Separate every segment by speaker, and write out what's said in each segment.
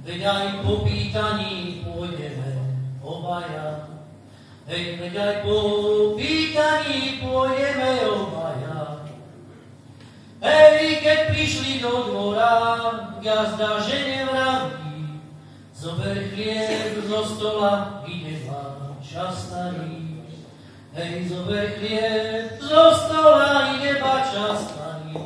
Speaker 1: veď aj po pýtaní pôjdeme obaja. Veď aj po pýtaní pôjdeme obaja. Hej, keď prišli do dvora, gazda žene vraví, zober chlieb zo stola, ide vám čas starý. Hej, zober chlieb zo stola, ide vám čas starý.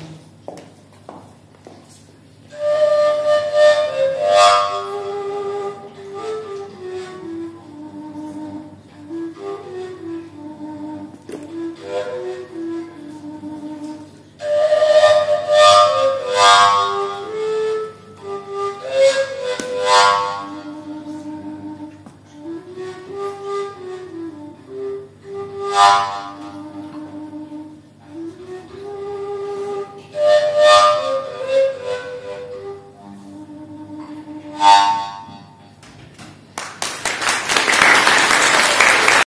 Speaker 2: Yeah.